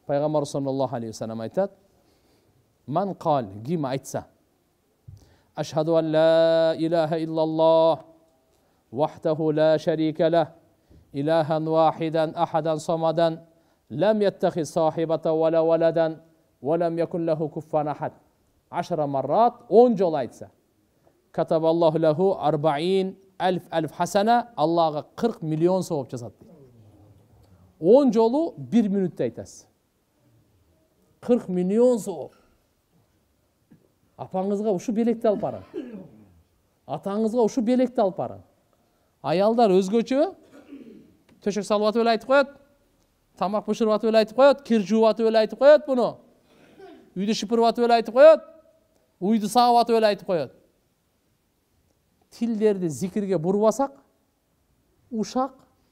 Пайғамбар саллаллаху алейхи вассалам айтады: "Ман қал", ким айтса: "Ашхаду ан ла илаха иллаллах, вахдаху ла шарика лах, илахан вахидан, ахадан самадан, лам яттахид сахибата вала валадан, ва лам якун лаху куффан ахад". 10 маррат, 10 жол айтса. Катабаллаху лаху 40 алф хасана, Аллаға 40 миллион сауап жазады. 10 жолу 1 минутта айтасыз. 40 миллион сауап. Апаңызға ушу белекті алып барың. Атаңызға ушу белекті алып барың. Аялдар өзгөчө төшөк салып атып эле айтып коет. Тамак бышырып атып эле айтып коет, кир жууп атып эле айтып коет буну. Үйдү шыпырып атып эле айтып коет. Уйду сагып атып эле айтып коет. Тилдерди зикирге бурбасак, ушак,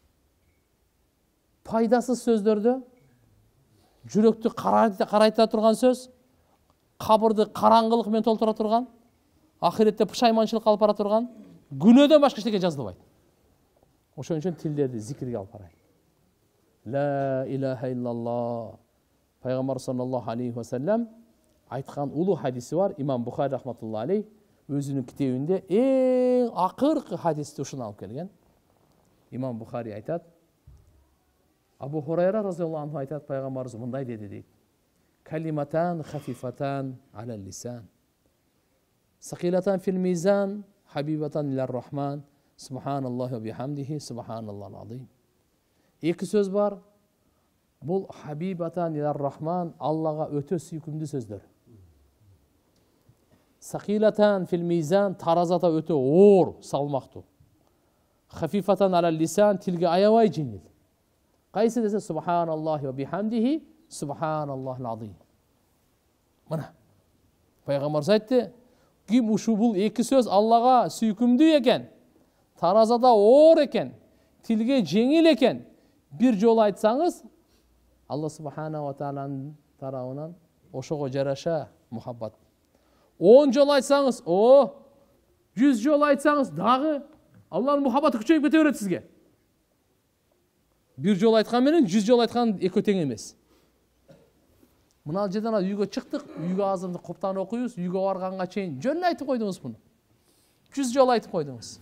пайдасыз сөздөрдө, жүрөктү карайта турган сөз, кабырды караңгылык менен толтура турган, ахиретте пушайманчылыкка алып бара турган, күнөөдөн башка эчтеке жазылбайт. Ошон үчүн тилдерди зикирге алып барайын. Ла илаха иллаллах. Пайгамбар саллаллаху алейхи вассалам айткан улуу хадиси бар. Имам Бухари рахматуллаху алейх өзүнүн китебинде эң акыркы хадисти ушуну алып келген. Имам Бухари айтат: Абу Хурайра разияллаху анху айтат, пайгамбарыбыз мындай деди дейт: "Калиматан хафифатан алал лисан, сакилатан фил мизан, хабибатан илар рахман, субханаллахи ва бихамдихи, субханаллахил азим". Эки сөз бар. Бул хабибатан илар рахман, Аллага өтө сүйкүмдүү сөздөр. Сакилатан фил мизан, таразата өтө оор, салмактуу. Хафифатан алал лисан, тилге аябай жеңил. Кайсы десе субханаллахи ва бихамдихи, субханаллахил азим. Мына пайгамбар айтты, ким ушу бул эки сөз Аллага сүйкүмдүү экен, таразада оор экен, тилге жеңил экен, бир жолу айтсаңыз, Алла субхана ва тааланын тарабынан ошого жараша мухаббат. 10 жол айтсаңыз, 100 жол айтсаңыз, дагы Алланын мухаббаты күчөйүп кете берет сизге. Бир жол айткан менен 100 жол айткан экөө тең эмес. Мына жерден үйгө чыктык, үйгө азырынды коптан окуйбуз, үйгө барганга чейин жөн айтып койдуңуз буну. 100 жол айтып койдуңуз.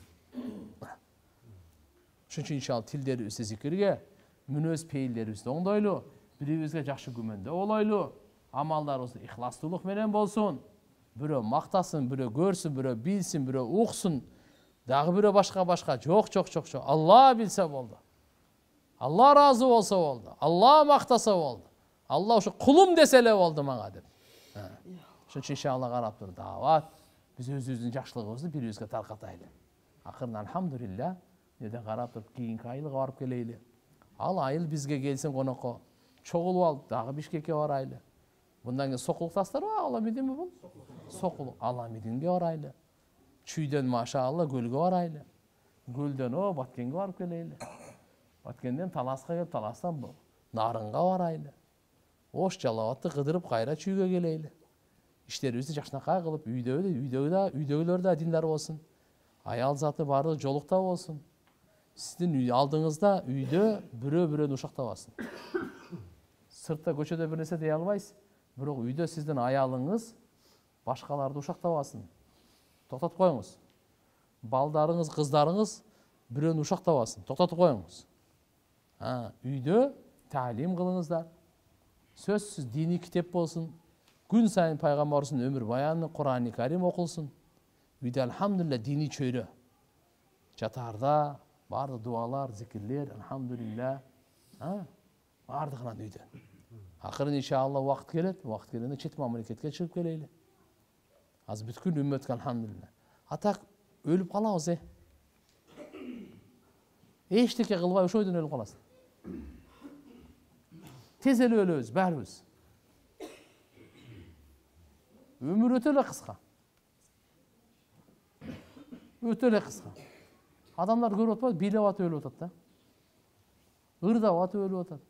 Ошон үчүн иншалла тилдерибизди зикирге, мүнөз пейилдерибизди оңдойлу, бирибизге жакшы күмөндө болойлу, амалдарыбыз ихластуулук менен болсун. Бирөө мактасын, бирөө көрсүн, бирөө билсин, бирөө уксун, дагы бирөө башка. Жок. Алла билсе болду. Алла разы болсо болду. Алла мактаса болду. Алла ушу кулум десе эле болду мага деп. Ошон үчүн иншалла карап туруп даават, биз өзүбүздүн жакшылыгыбызды бирибизге таркатайлы. Акырын алхамдулилля, неден карап туруп кийинки айылга барып келейли. Ал айыл бизге келсин конокко, чогулуп алып дагы Бишкекке барайлы. Bundan keyin Sokuluktaslar var, Alamedin mi bu? Sokuluk, Alamedin'e varaylı. Çüyden maşallah gölge varaylı. Gölden o Batken'e varıp geleyle. Batken'den Talas'a gelip Talas'tan bu. Narınga varaylı. Oş calavatı kıdırıp kayra çüyge geleyle. İşlerimizi jaşnaka kılıp, üydögülerde dinler olsun. Ayal zatı barı jolukta olsun. Sizin aldığınızda üydö bürö uşakta olsun. Sırtta köşede bir nese deye almayız. Бирок үйдө сиздин аялыңыз башкаларды ушактап алсын. Токтотуп коюңуз. Балдарыңыз, кыздарыңыз бирөөнү ушактап алсын. Токтотуп коюңуз. Үйдө таалим кылыңыздар. Сөзсүз дини китеп болсун. Күн сайын пайгамбарыбыздын өмүр баяны, Кур'ан-ы Карим окулсун. Үйдө алхамдулилля дини чөйрө. Жатарда бардык дуалар, зикирлер, алхамдулилля. Бардыгынан үйдө. Акырын иншалла вакыт келет, вакыт келгенде чет мамлекетке чыгып келейли. Азыр бүткүл үммөткө алхамдулилля. Атак өлүп калабыз, Эчтеке кылбай ошол ойдон өлүп каласың. Тез эле өлөбүз, баарыбыз. Өмүр өтө эле кыска. Өтө эле кыска. Адамдар көрүп атпайбы, бийлеп атып өлүп атат да. Ырдап атып өлүп атат.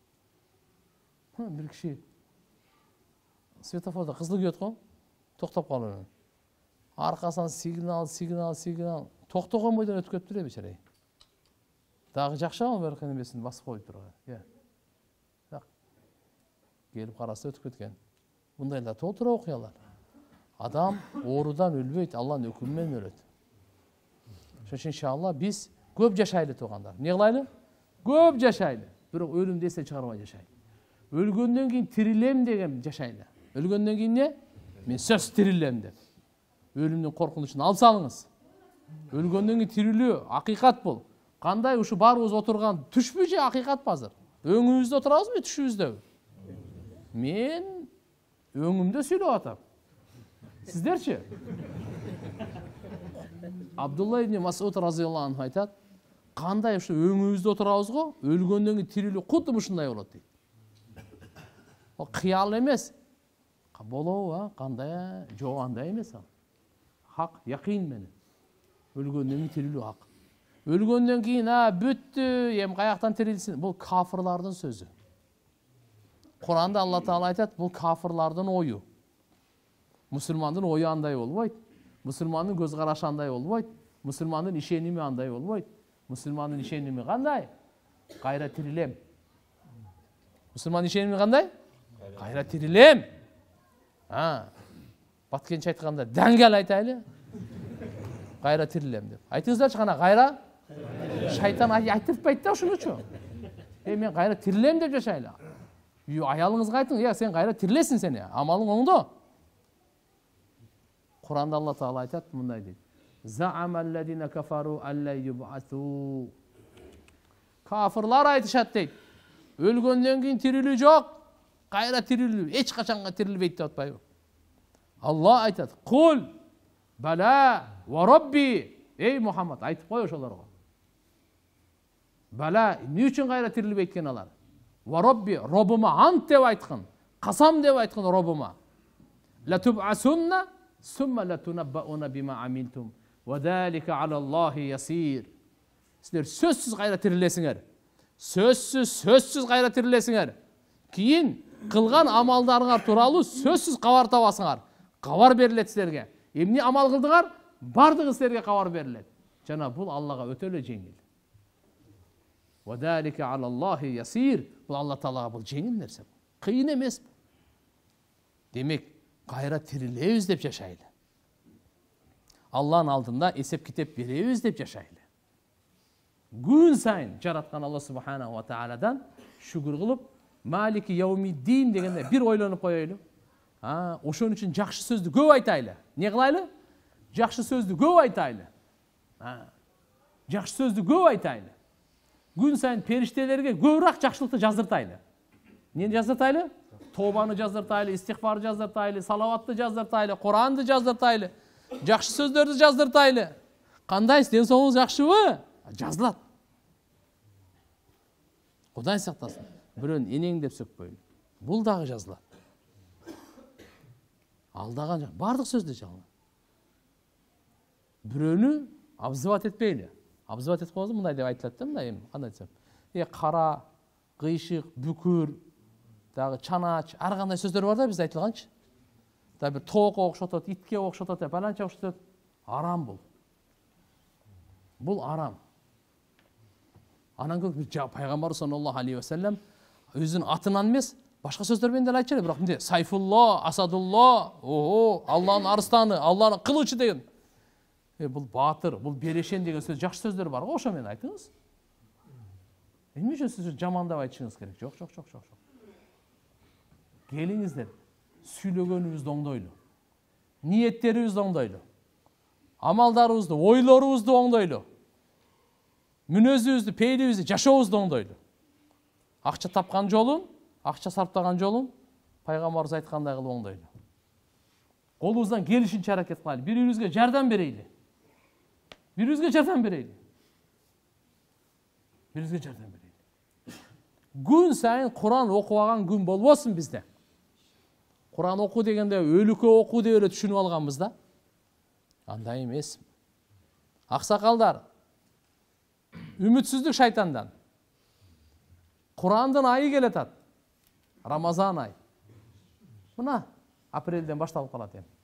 Bir kişi svetoforda kızıl göt koy, toktap kalır. Arkasından signal. Toktoğun boydan ötüp köptüre beçereyi. Dağı jakşa mı berkenin besini basıp koyup durur. келип караса өтүп кеткен. Мындайлар толтура окуялар. Адам оорудан өлбөйт, Алланын өкүмү менен өлөт. Ошон үчүн иншалла биз көп жашайлы туугандар. Эмне кылайлы? Көп жашайлы. Бирок өлүмдү эстен чыгарбай жашайлы. Өлгөндөн кийин тирилем деген жашайлы. Өлгөндөн кийин эмне? Мен сөз тирилем деп. Өлүмдүн коркунучун алып салыңыз. Өлгөндөн кийин тирилүү акыйкат бул. Кандай ушу баарыбыз отурган түшпү же акыйкат базыр? Өңүбүздө отурабызбы, түшүбүздө? Мен өңүмдө сүйлөп атам. Сиздерчи? Абдулла ибн Масуд разыйаллаху анху айтат, кандай ушу өңүбүздө отурабыз го, өлгөндөн кийин тирилүү кудду ушундай болот дейт. Ал кыял эмес. Болобу, кандай, жок андай эмес ал. Хак, якин менен. Өлгөндөн кийин тирилүү хак. Өлгөндөн кийин бүттү, эми каяктан тирилсин? Бул кафырлардын сөзү. Куранда Алла Таала айтат, бул кафырлардын ою. Мусулмандын ою андай болбойт. Мусулмандын көз карашы андай болбойт. Мусулмандын ишеними андай болбойт. Мусулмандын ишеними кандай? Кайра тирилем. Мусулмандын ишеними кандай? Кайра тирилем. Баткенчи айтканда даңгал айтайлы. Кайра тирилем деп. Айтыңыздарчы кана кайра? Шайтан айтыртпайт да ушунучу. Мен кайра тирилем деп жашайлы. Аялыңызга айтың, сен кайра тирилесиң сен, амалың оңдо. Куранда Алла Таала айтат, мындай дейт. Заамалладина кафару алла юбасу. Кафырлар айтышат дейт. Өлгөндөн кийин тирилүү жок. Кайра тирилүү, эч качанга тирилбейт деп атпайбы? Алла айтат. Кул бала ва рабби. Эй Мухаммад, айтып кой ошолорго. Бала, эмне үчүн кайра тирилбейт экен алар? Ва рабби, Роббума ант деп айткан. Касам деп айткан Роббума. Ла тубасунна сумма ла тунаббауна бима амилтум. Ва залика алаллахи ясир. Силер сөзсүз кайра тирилесиңер. Сөзсүз кайра тирилесиңер. Кийин кылган амалдарыңар тууралуу сөзсүз кабар табасыңар. Кабар берилет силерге. Эмне амал кылдыңар? Бардыгы силерге кабар берилет. Жана бул Аллага өтө эле жеңил. Ва залика алаллахи ясир. Бул Алла Таалага бул жеңил нерсе. Кыйын эмес. Демек, кайра тирилебиз деп жашайлы. Алланын алдында эсеп китеп беребиз деп жашайлы. Күн сайын жараткан Алла субханаху ва тааладан шүгүр кылып, Малики яумиддин дегенде бир ойлонуп коелу. Ошон үчүн жакшы сөздү көп айтайлы. Не кылайлы? Жакшы сөздү көп айтайлы. Жакшы сөздү көп айтайлы. Күн сайын периштелерге көбүрөөк жакшылыкты жаздыртайлы. Нени жаздыртайлы? Тобаны жаздыртайлы, истихфарды жаздыртайлы, салаватты жаздыртайлы, Куранды жаздыртайлы, жакшы сөздөрдү жаздыртайлы. Кандай ден соолугуңуз жакшыбы? Жазылат. Кудай сактасын. Бирөөнү энең деп сөкпөйлү. Бул дагы жазылат. Алдаган жак, бардык сөздү жазылат. Бирөөнү обзывать этпейли. Обзывать этип койсо мындай деп айтылат да, мындай кандай десем. Кара, кыйшык, бүкүр, дагы чанач, ар кандай сөздөр бар да бизде айтылганчы. Дагы бир тоокко окшотот, итке окшотот, баланча окшотот. Арам бул. Бул арам. Анан көп пайгамбар саллаллаху алейхи ва саллям өзүнүн атынан эмес, башка сөздөр менен деле айтчу, бирок мындай Сайфулла, Асадулла, Алланын арстаны, Алланын кылычы деген. Бул батыр, бул берешен деген сөз, жакшы сөздөр бар го, ошо менен айтыңыз. Эмне үчүн сиз жамандап айтышыңыз керек? Жок. Келиңиздер, сүйлөгөнүбүздү оңдойлу. Ниеттерибизди оңдойлу. Амалдарыбызды, ойлорубузду оңдойлу. Мүнөзүбүздү, пейилибизди, жашообузду оңдойлу. Акча тапкан жолун, акча сарптаган жолун пайгамбарыбыз айткандай кылып оңдойлу. Колубуздан келишинче аракет кылайлы. Бири-бирибизге жардам берейли. Күн сайын Куран окубаган күн болбосун бизде. Куран оку дегенде өлүккө оку деп эле түшүнүп алганбыз да. Андай эмес. Аксакалдар, үмүтсүздүк шайтандан. Курандын айы келатат. Рамазан ай. Мына апрелден башталып калат эми.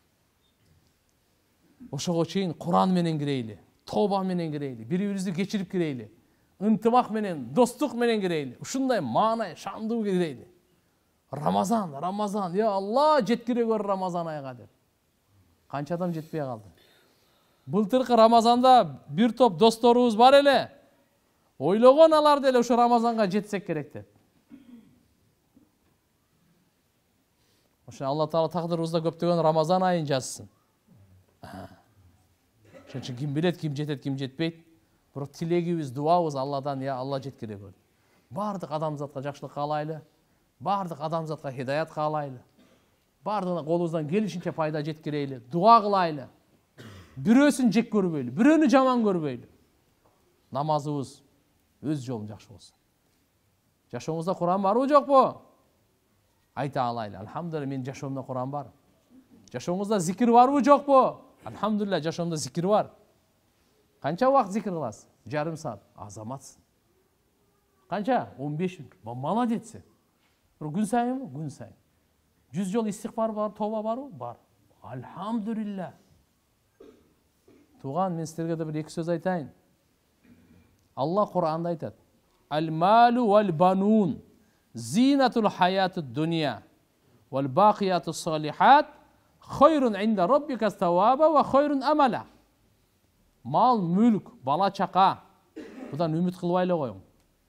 Ошого чейин Куран менен кирейли, тоба менен кирейли, бири-бирибизди кечирип кирейли, ынтымак менен, достук менен кирейли. Ушундай маанай, шандуу кирейли. Рамазан, я Алла, жеткире көр Рамазан айга деп. Канча адам жетпей калды. Былтыркы Рамазанда бир топ досторубуз бар эле. Ойлогон алар деле ошо Рамазанга жетсек керек деп. Ошо Алла Таала тагдырыбызда көптөгөн Рамазан айын жазсын. Ошон үчүн ким билет, ким жетет, ким жетпейт. Бирок тилегибиз, дуабыз Алладан, я Алла жеткире көр. Бардык адамзатка жакшылык каалайлы. Бардык адамзатка хидаят каалайлы. Бардыгына колубуздан келишинче пайда жеткирейли, дуа кылайлы. Бирөөсүн жек көрбөйлү, бирөөнү жаман көрбөйлү. Намазыбыз өз жолун жакшы болсун. Жашооңузда Куран барбы, жокпу? Айта алайлы. Алхамдулилла, менин жашоомдо Куран бар. Жашооңузда зикир барбы, жокпу? Алхамдулилла, жашоомдо зикир бар. Канча убакыт зикир кыласыз? Жарым саат. Азаматсың. Канча? 15 мүнөт. Молодецсиң. Күн сайынбы? Күн сайын. 100 жол истигфар бар, тоба барбы? Бар. Алхамдулилла. Туган, мен силерге да бир эки сөз айтайын. Алла Кур'анда айтат: "Ал-малу вал-банун зинатул хаятуд дуния вал бақиятус салихат хайрун инда роббика саваба ва хайрун амала." Мал, мүлк, бала чака. Будан үмүт кылбай эле коюңуз.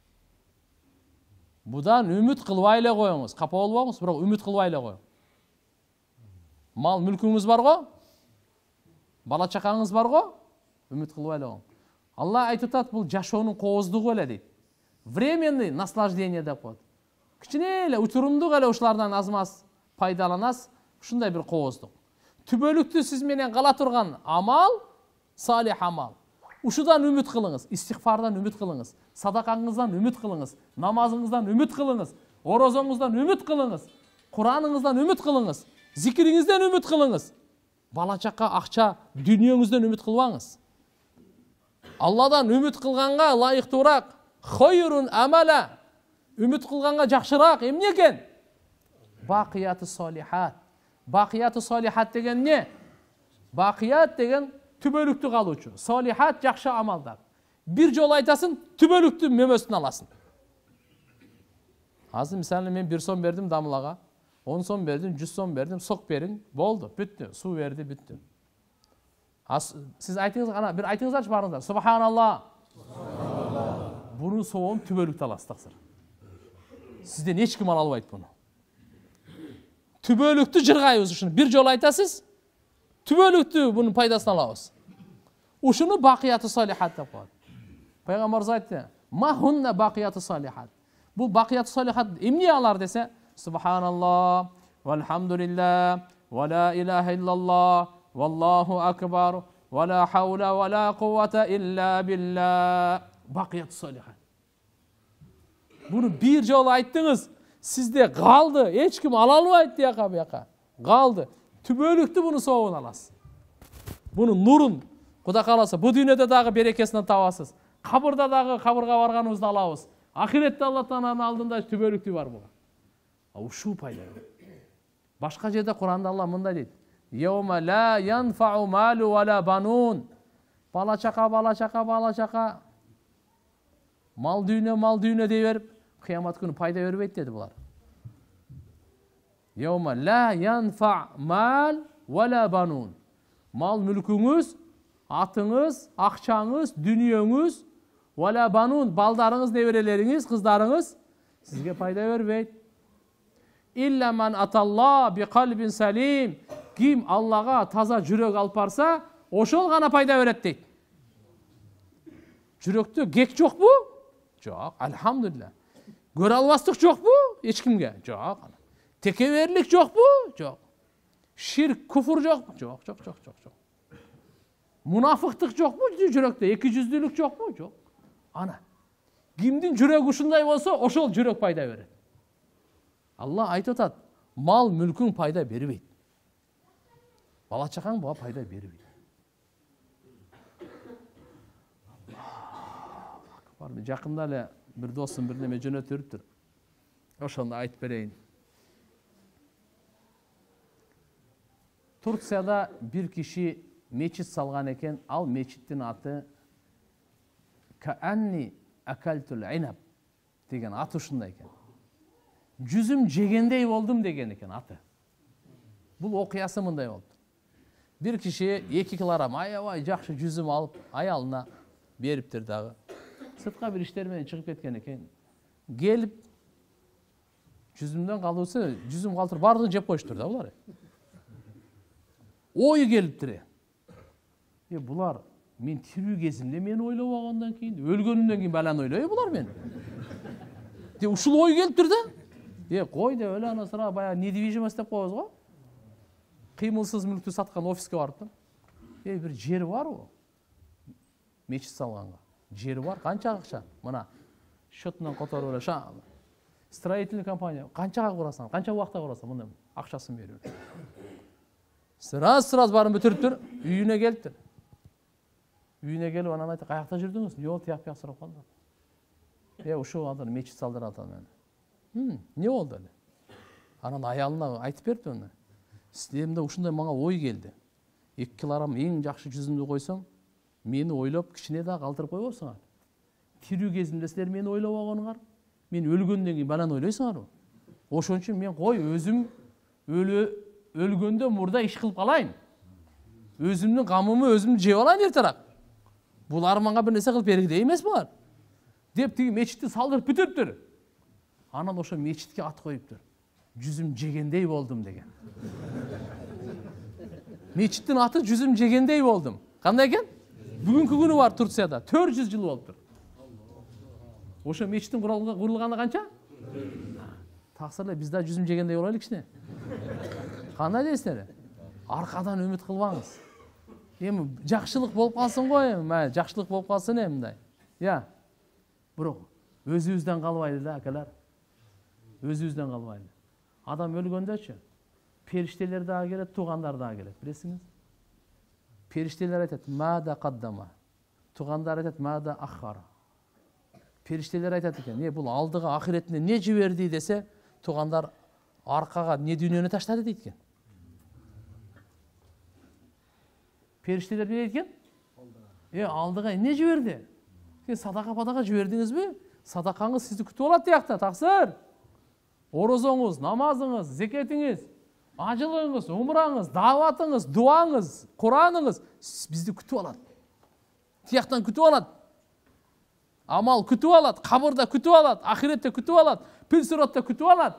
Будан үмүт кылбай эле коюңуз. Капа болбоңуз, бирок үмүт кылбай эле коюңуз. Мал, мүлкүңүз барго? Бала чакаңыз барго? Үмүт кылбай эле коюңуз. Алла айтып атат, бул жашоонун кооздугу эле дейт. Временный наслаждение деп коет. Кичине эле утурумдук эле ушулардан аз-маз пайдаланасыз, ушундай бир кооздук. Түбөлүктүү сиз менен кала турган амал, салих амал. Ушудан үмүт кылыңыз, истигфардан үмүт кылыңыз, садакаңыздан үмүт кылыңыз, намазыңыздан үмүт кылыңыз, орозоңуздан үмүт кылыңыз, Кураныңыздан үмүт кылыңыз, зикириңизден үмүт кылыңыз. Бала чака, акча, дүйнөңүздөн үмүт кылбаңыз. Алладан үмүт кылганга лайыктуураак, хайрун амала. Үмүт кылганга жакшыраак эмне экен? Бақияту салихат. Бақияту салихат деген эмне? Бақият деген түбөлүктүү калуучу. Салихат жакшы амалдар. Бир жол айтасың, түбөлүктүү мөмөсүн аласың. Азыр мисалы мен 1 сом бердим дамылага, 10 сом бердим, 100 сом бердим, сок бериң, болду, бүттү, суу берди, бүттү. Сиз айтыңыз, ана бир айтыңыздарчы барыңыздар. Субханалла. Буну соон түбөлүктүү аласыз таксыр. Сизден эч ким ала албайт буну. Түбөлүктүү жыргайбыз ушуну. Бир жол айтасыз, түбөлүктүү бунун пайдасын алабыз. Ушуну бақияту салихат деп коет. Пайгамбарыбыз айтты: "Ма хунна бақияту салихат." Бул бақияту салихат эмне алар десе, субханалла, валхамдулилла, ва ла илаха иллаллах, валлаху акбар, ва ла хаула ва ла куввата илля билла. Бақияту салихат. Буну бир жол айттыңыз, сизде калды, эч ким ала албайт тияка буяка. Калды. Түбөлүктүү буну соогун аласыз. Буну нурун Кудай кааласа бу дүйнөдө дагы берекесинен табасыз. Кабырда дагы кабырга барганыбызды алабыз. Ахиретте Алла Тааланын алдында түбөлүктүү бар буга. Ушул пайда. Башка жерде Куранда Алла мындай дейт: "Йаума ла янфау малу ва ла банун." Бала чака, мал дүйнө дей берип, кыямат күнү пайда бербейт деди булар. Йаума ла янфа мал ва ла банун. Мал мүлкүңүз, атыңыз, акчаңыз, дүйнөңүз, ва ла банун, балдарыңыз, неберелериңиз, кыздарыңыз сизге пайда бербейт. Илля ман аталла би калбин салим. Ким Аллага таза жүрөк алып барса, ошол гана пайда берет дейт. Жүрөктө кек жокпу? Жок, алхамдулилла. Көрө албастык жокпу? Эч кимге? Жок. Текеберлик жокпу? Жок. Ширк, куфур жокпу? Жок. Мунафыктык жокпу жүрөктө? Эки жүздүүлүк жокпу? Жок. Ана. Кимдин жүрөгү ушундай болсо, ошол жүрөк пайда берет. Алла айтып атат: "Мал мүлкүң пайда бербейт. Бала чакаң буга пайда бербейт." Жакында эле бир досум бир неме жөнөтүптүр. Ошону айтып берейин. Турцияда бир киши мечит салган экен. Ал мечиттин аты Каанни акалтул инаб деген аты ушундай экен. жүзүм жегендей болдум деген экен аты. Бул окуясы мындай болду. Бир киши 2 килограмм аябай жакшы жүзүм алып аялына бериптир дагы. Сыртка бир иштер менен чыгып кеткен экен. Келип жүзүмдөн калуусу, жүзүм калтыр бардыгын жеп коюштур да булар. Ой келиптир. Булар мен тирүү кезимде мени ойлобогондон кийин, өлгөнүмдөн кийин баланы ойлойбу булар мени. Ушул ой келиптир да. Кой деп эле ана сыра баягы недвижимость деп коебуз го. Кыймылсыз мүлктү саткан офиске барып да. Бир жери барбы? Мечит салганга. Жери бар, канча акча? Мына счетунан которуп эле строительный компания канчага курасың, канча убакта курасың, мына акчасын берип. Сыраз барын бүтүрүптүр, үйүнө келиптир. Үйүнө келип анан айтты, каякта жүрдүңүз? Жок, тияк бияк сурап калдым. Ушул адам мечит салдырып атат мени. Не болду эле? Анан аялына айтып берди аны. Силерде ушундай мага ой келди. 2 килограмм эң жакшы жүзүмдү койсоң, мени ойлоп кичине да калтырып койбосуңар. Тирүү кезимде силер мени ойлобогонуңар, мен өлгөндөн кийин баланы ойлойсуңарбы? Ошон үчүн мен кой өзүм өлгөндө мурда иш кылып калайын. Өзүмдүн камымы өзүм жеп алайын эртерээк. Булар мага бир нерсе кылып бергидей эмес булар. Деп тиги мечитти салдырып бүтүрүптүр. Анан ошо мечитке ат коюптур. Жүзүм жегендей болдум деген. Мечиттин аты жүзүм жегендей болдум. Кандай экен? Бүгүнкү күнү бар Турцияда 400 жыл болуптур. Ошо мечиттин курулганы канча? Таксыр эле биз да жүзүм жегендей бололу кичине. Кандай дейсиздер? Аркадан үмүт кылбаңыз. Эми жакшылык болуп калсын го, эми жакшылык болуп калсын эми мындай. Бирок өзүбүздөн калбайлы да акалар. Өзүбүздөн калбайлы. Адам өлгөндөчү периштелер дагы келет, туугандар дагы келет, билесиңиз? Периштелер айтат: "Мада каддама". Туугандар айтат: "Мада аххара". Периштелер айтат экен: "Бул алдыга ахиретине не жиберди?" десе, туугандар аркага не дүйнөнү таштады дейт экен. Периштелер не дейт экен? Алдыга не жиберди? Садака жибердиңизби? Садакаңыз сизди күтүп алат тиякта, таксыр. Орозоңуз, намазыңыз, зекетиңиз, ажылыгыңыз, умраңыз, даватыңыз, дуаңыз, Кураныңыз бизди күтүп алат. Тияктан күтүп алат. Амал күтүп алат, кабырда күтүп алат, ахиретте күтүп алат, пил суратта күтүп алат.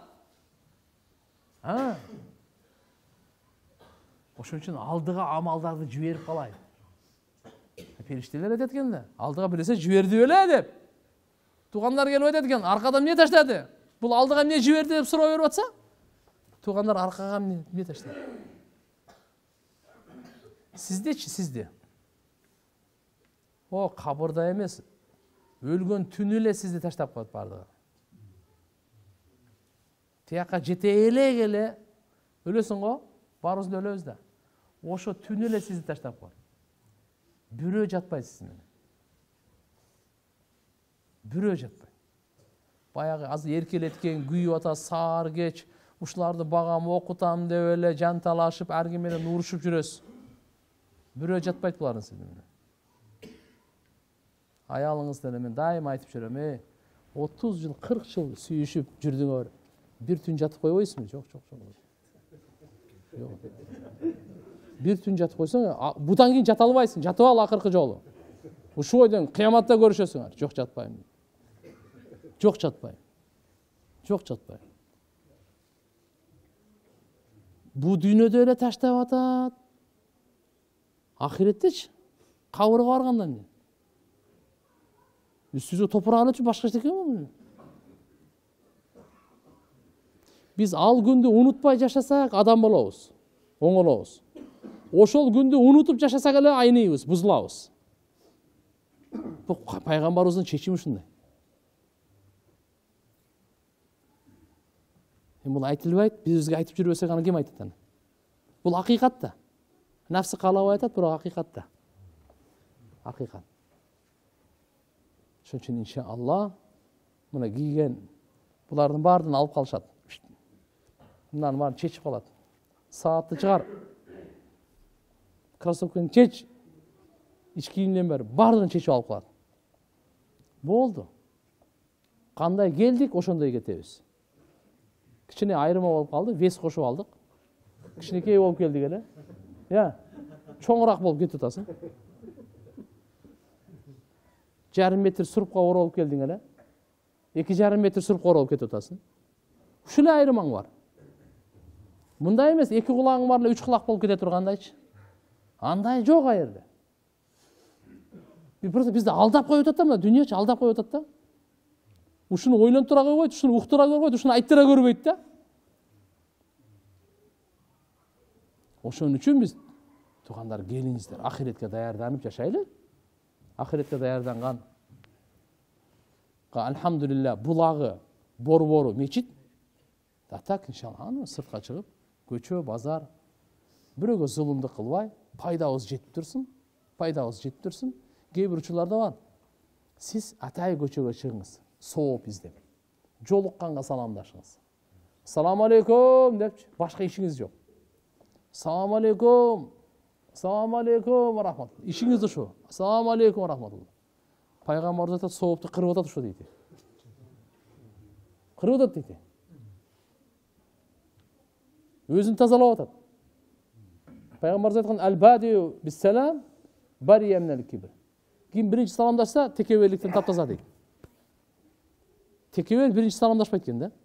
Ошон үчүн алдыга амалдарды жиберип калайын. Периштелер айтат экен да, алдыга бир нерсе жиберди беле деп. Туугандар келип айтат экен: "Аркадан эмне таштады? Бул алдыга эмне жиберди?" деп суроо берип атса, туугандар аркага эмне таштады? Сиздечи, сизди. Кабырда эмес, өлгөн түнү эле сизди таштап коет бардыгы. Тияка жете эле өлөсүң го, баарыбыз да өлөбүз да. Ошо түнү эле сизди таштап коет. Бирөө жатпайт сиз менен. Бирөө жатпайт. Баягы азыр эркелеткен, күйүп ата, саар кеч, ушуларды багам, окутам деп эле жанталашып, ар ким менен урушуп жүрөсүз. Бирөө жатпайт булардын сиздин менен. Аялыңыздан мен дайыма айтып жүрөм: 30 жыл, 40 жыл сүйүшүп жүрдүңөр. Бир түн жатып койбойсузбу? Жок. Бир түн жатып койсоң, будан кийин жата албайсың. Жатып ал акыркы жолу. Ушул ойдон кыяматта көрүшөсүңөр. Жок, жатпайм. Жок, жатпайм. Бу дүйнөдө эле таштап атат. Ахиреттечи? Кабырга баргандан кийин. Үстүбүзгө топурак эле башка эчтеке эмес. Биз ал күндү унутпай жашасак, адам болобуз, оңолобуз. Ошол күндү унутуп жашасак эле айныйбыз, бузулабыз. Бул пайгамбарыбыздын чечими ушундай. Бул айтылбайт, бизге айтып жүрбөсөк аны ким айтат аны? Бул акыйкат да. Нафсы каалабай айтат, бирок акыйкат да. Акыйкат. Ошон үчүн иншалла мына кийген булардын баардыгын алып калышат. Мындан баарын чечип калат. Саатты чыгар. Кроссовканы чеч. Ич кийимден баардыгын чечип алып калат. Болду. Кандай келдик, ошондой кетебиз. Кичине айырма болуп калды, вес кошуп алдык. Кичинекей болуп келдик эле. Чоңураак болуп кетип атасың. 1,5 метр сурупка оролуп келдиң эле. 2,5 метр сурупка оролуп кетип атасың. Ушул айырмаң бар. Мындай эмес, 2 кулагың бар эле 3 кулак болуп кете тургандайчы. Андай жок айырды. Просто бизди алдап коюп атат да, мына дүйнөчү алдап коюп атат да. Ушуну ойлонтура койбойт, ушуну уктура көрбөйт, ушуну айттыра көрбөйт да. Ошон үчүн биз туугандар келиңиздер, ахиретке даярданып жашайлы. Ахиретке даярданган альхамдулилля булагы, борбору мечит. Да так иншалла аны сыртка чыгып, көчө, базар бирөөгө зулумдук кылбай, пайдабыз жетип турсун, Кээ бир учурларда бар. Сиз атайы көчөгө чыгыңыз, сооп издеп. Жолукканга саламдашыңыз. Ассаламу алейкум депчи, башка ишиңиз жок. Ассаламу алейкум. Ассаламу алейкум ва рахматуллах. Ишиңиз ушу. Ассаламу алейкум ва рахматуллах. Пайгамбар айтат, соопту кырып атат ушу дейт. Кырып атат дейт. Өзүн тазалап атат. Пайгамбар айткан ал-бадиу бис-салам бария минал кибр. Ким биринчи саламдашса, текеберликтен таптаза дейт. Текебер биринчи саламдашпайт экен да.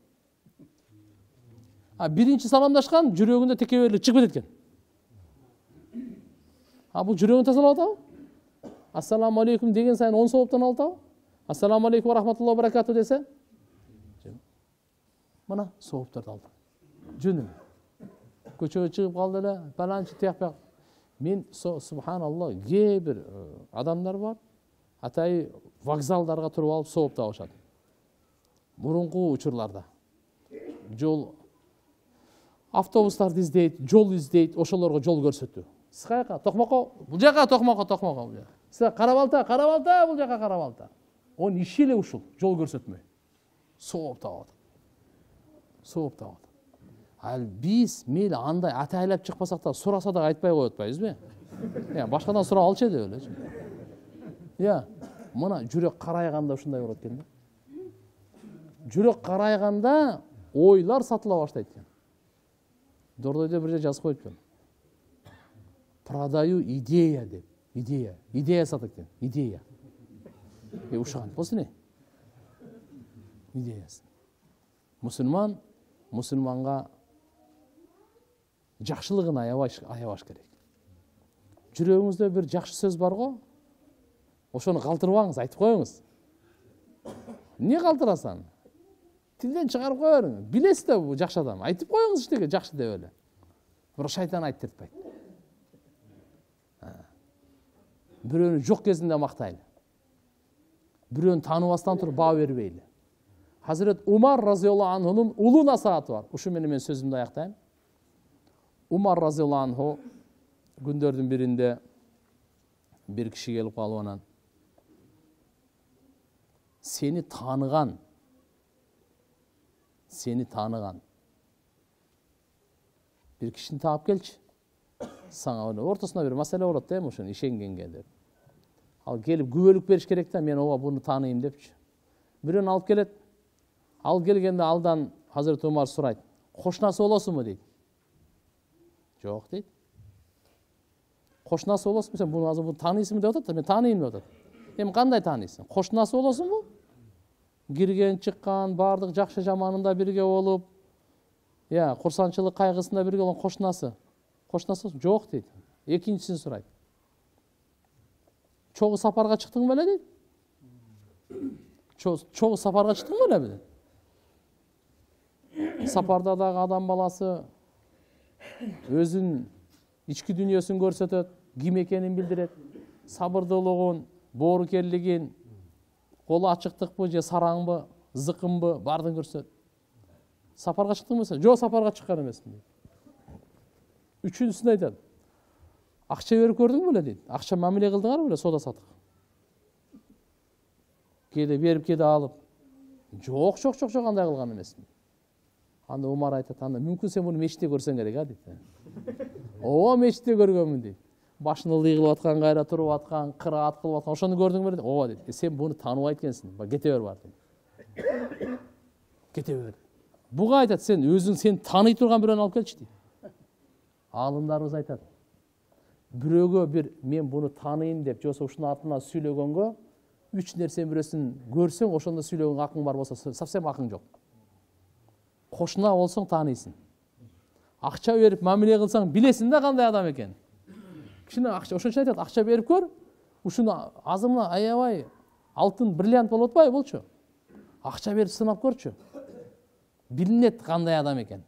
Биринчи саламдашкан жүрөгүндө текеберлик чыгып кетет экен. Бул жүрөгүн тазалап атабы? Ассаламу алейкум деген сайын 10 сооптон алабы? Ассаламу алейкум ва рахматуллахи ва баракату десе? Мына сооптарды алды. Жөнүм. Көчөгө чыгып калды эле, баланчы тияк. Мен субханаллах, кээ бир адамдар бар, атайы вокзалдарга туруп алып сооп табышат. Мурунку учурларда. Жол автобустарды издейт, жол издейт, ошолорго жол көрсөтүү. Сиз каяка? Токмокко, бул жака токмокко. Сиз карабалта, бул жака карабалта. Онун иши эле ушул, жол көрсөтмөй. Сооп табат. Ал биз мейли андай атайлап чыкпасак да, сураса да айтпай коюп атпайбызбы? Башкадан сурап алчу деп элечи. Мына жүрөк карайганда ушундай болот экен да. Жүрөк карайганда ойлар сатыла баштайт экен. Дордойдо бир жазып коюптун. Продаю идея деп. Идея сатат экен. Идея. Ушан болсун не? Идеясы. Мусулманга жакшылыгын аябаш керек. Жүрөгүңүздө бир жакшы сөз бар го? Ошону калтырбаңыз, айтып коюңуз. Эмне калтырасың? Тилден чыгарып кое бериң. Билесиз да бул жакшы адам. Айтып коюңуз иштеге жакшы деп эле. Бирок шайтан айттыртпайт. Бирөөнү жок кезинде мактайлы. Бирөөнү тааныбастан туруп баа бербейли. Hazret Umar razıyallahu anhu'nun ulu nasihatı var. Uşu менен мен сөзүмдү аяктайм. Umar razıyallahu anhu күндөрдүн биринде бир киши келип калып анан сени тааныган бир кишини таап келчи. Сага ортосунда бир маселе болот да, ошону ишенгенге деп. Ал келип күбөлүк бериш керек да, мен ого буну тааныйм депчи. Бирөөнү алып келет. Ал келгенде алдан Hazret Umar сурайт. Кошнасы болосуңбу дейт. Жок дейт. Кошнасы болосуңбу? Сен буну азыр тааныйсыңбы деп атат да, мен тааныйм деп атат. Эми кандай тааныйсың? Кошнасы болосуңбу? Кирген, чыккан, бардык жакшы жаманында бирге болуп, курсанчылык кайгысында бирге болгон кошнасы. Кошнасы жок дейт. Экинчисин сурайт. Чогуу сапарга чыктың беле дейт. Чогуу сапарга чыктың беле дейт. Сапарда дагы адам баласы өзүн ички дүйнөсүн көрсөтөт, ким экенин билдирет, сабырдуулугун, боорукерлигин, колу ачыктыкпы же сараңбы, зыкымбы, баардыгын көрсөтөт. Сапарга чыктыңбы? Жок, сапарга чыккан эмесмин. Үчүнчүсүн айтат. Акча берип көрдүңбү беле дейт. Акча мамиле кылдыңарбы беле, соода сатык. Кээде берип, кээде алып. Жок, андай кылган эмесмин. Анда Умар айтат, анда мүмкүн сен буну мечитте көрсөң керек, дейт. Ооба, мечитте көргөнмүн дейт. Башын ылдый кылып аткан, кайра туруп аткан, кыраат кылып аткан, ошону көрдүңбү дейт. Ооба дейт. Сен буну тааныбайт экенсиң. Кете бер бар дейт. Кете бер. Буга айтат, сен өзүң сен тааный турган бирөөнү алып келчи дейт. Алымдарыбыз айтат, бирөөгө бир мен буну тааныйм деп, же болбосо ушунун атынан сүйлөгөнгө 3 нерсенин бирөөсүн көрсөң, ошондо сүйлөгөнгө акың бар болсо, совсем акың жок. Кошуна болсоң тааныйсың. Акча берип мамиле кылсаң, билесиң да кандай адам экенин. Кичине акча, ошон үчүн айтат, акча берип көр. Ушуну азырына аябай алтын, бриллиант болуп атпайбы болчу. Акча берип сынап көрчү. Билинет кандай адам экен.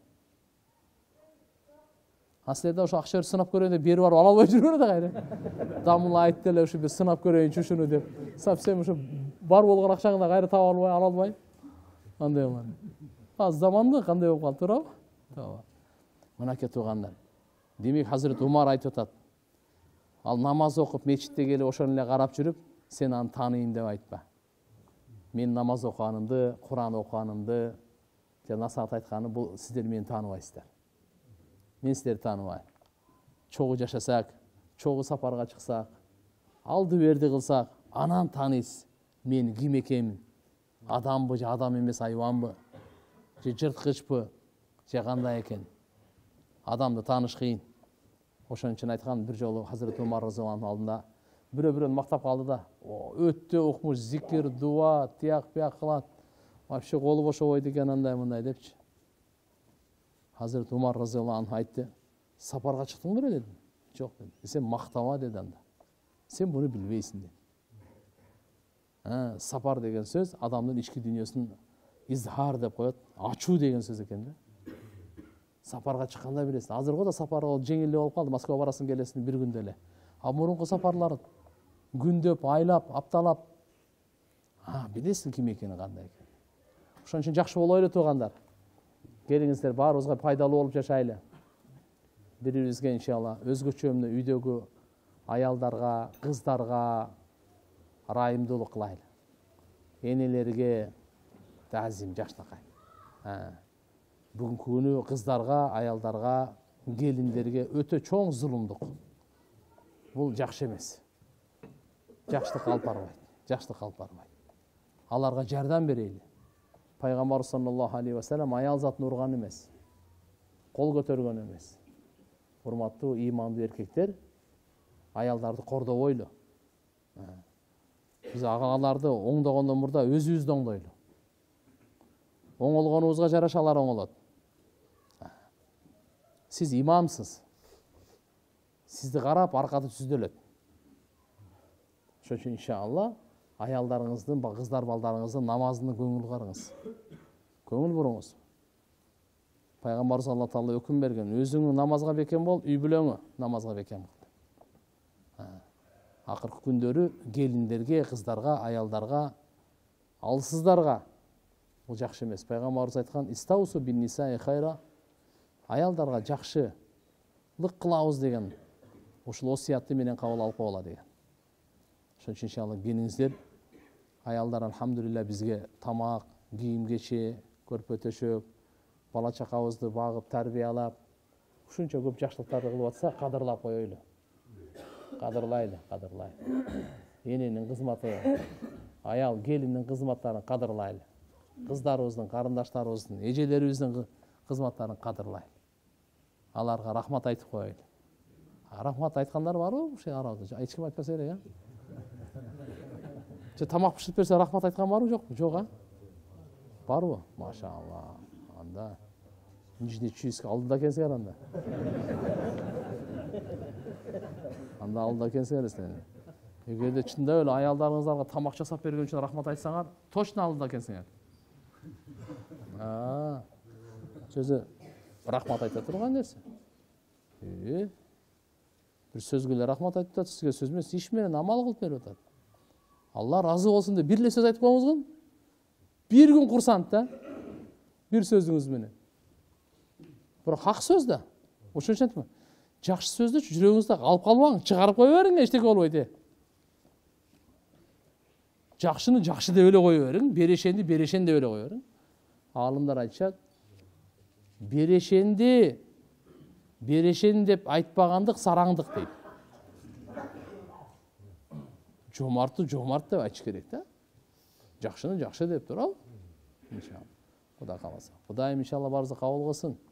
Аслерде ошо акча берип сынап көргөндө бери барып ала албай жүрөр да кайра. Дамыл айтты эле ушу бир сынап көрөйүнчү ушуну деп. Совсем ушу бар болгон акчаңды кайра таба албай, ала албай. Андай болгон. Азыр заманда кандай болуп калды, туурабы? Туура. Мынакей туугандар. Демек Хазирет Умар айтып атат. Ал намаз окуп мечитте келип ошону эле карап жүрүп, сен аны тааныйм деп айтпа. Мен намаз окуганымды, Куран окуганымды, же насаат айтканы бул сиздер мени тааныбайсыздар. Мен сиздерди тааныбайм. Чогуу жашасак, чогуу сапарга чыксак, алды берди кылсак, анан тааныйсыз мен ким экенмин. Адамбы же адам эмес айбанбы? Же жырткычпы? Же кандай экен? Адамды тааныш кыйын. Ошон үчүн айткан бир жолу Хазирет Умар разыяллаху алдында бирөө-бирөөнү мактап калды да, өтө укмуш, зикир, дуа, тияк-пияк кылат. Вообще колу бошобойт экен, андай мындай депчи. Хазирет Умар разыяллаху айтты, сапарга чыктың беле деди. Жок деди. Сен мактаба деди анда. Сен буну билбейсиң деди. Сапар деген сөз адамдын ички дүйнөсүн изхар деп коет, ачуу деген сөз экен да. Сапарга чыкканда билесиң. Азыркы да сапар ол жеңил болуп калды. Москвага барасың, келесиң бир күндө эле. А мурунку сапарлар күндөп, айлап, апталап. Билесиң ким экенин, кандай экенин. Ошон үчүн жакшы болойлу туугандар. Келиңиздер, баарыбызга пайдалуу болуп жашайлы. Бири-бирибизге иншалла өзгөчө үйдөгү аялдарга, кыздарга ырайымдуулук кылайлы. Энелерге тазим, жакшынакай. Бүгүнкү күнү кыздарга, аялдарга, келиндерге өтө чоң зулумдук. Бул жакшы эмес. Жакшылыкка алып барбайт. Жакшылыкка алып барбайт. Аларга жардам берели. Пайгамбар саллаллаху алейхи ва саллям аял затын урган эмес. Кол көтөргөн эмес. Урматтуу ыймандуу эркектер аялдарды кордобойлу. Биз агаларды оңдогондон мурда өзүбүздү оңдойлу. Оңолгонубузга жараша алар оңолот. Сиз имамсыз. Сизди карап аркада түздөлөт. Ошон үчүн иншалла аялдарыңыздын, кыздар балдарыңыздын намазына көңүл караңыз. Көңүл буруңуз. Пайгамбар саллаллаху алейхи ва саллям өкүм берген. Өзүңү намазга бекем бол, үй бүлөңү намазга бекем кыл. Акыркы күндөрү келиндерге, кыздарга, аялдарга, алсыздарга бул жакшы эмес. Пайгамбарыбыз айткан: "Истаусу бин нисаи хайра", аялдарга жакшылык кылабыз деген ушул осуятты менен кабыл алып койгула деген. Ошон үчүн иншалла келиңиздер, аялдар алхамдулилла бизге тамак, кийим кече, көрпө төшөк, бала чакабызды багып, тарбиялап, ушунча көп жакшылыктарды кылып атса, кадырлап коелу. Кадырлайлы. Эненин кызматы, аял, келиндин кызматтарын кадырлайлы. Кыздарыбыздын, карындаштарыбыздын, эжелерибиздин кызматтарын кадырлайлы. Аларга рахмат айтып коелу. Рахмат айткандар барбы ушул арабызда? Эч ким айтпаса керек, Же тамак пиширип берсе рахмат айткан барбы, жокпу? Жок, Барбы? Машалла. Анда нижний чуйск алдыда экенсиңер анда. Анда алдыда экенсиңер сен. Эгерде чындап эле аялдарыңыздарга тамак жасап берген үчүн рахмат айтсаңар, точно алдыда экенсиңер. Сөзү рахмат айта турган нерсе. Бир сөзгө эле рахмат айтып атат, сизге сөз эмес, иш менен амал кылып берип атат. Алла разы болсун деп бир эле сөз айтып коюңуз. Бир күн курсант да. Бир сөзүңүз менен. Бирок хак сөз да. Ошон үчүн айтам. Жакшы сөздү жүрөгүңүздө алып калбаң, чыгарып кое бериң, эчтеке болбойт. Жакшыны жакшы деп эле кое бериң, берешенди берешен деп эле кое бериң. Алымдар айтышат, берешенди берешен деп айтпагандык сараңдык дейт. Жомартты жомарт деп айтыш керек да. Жакшыны жакшы деп туралы. Иншалла. Құда қаласа. Құдайым иншалла барыңызды қабыл қылсын.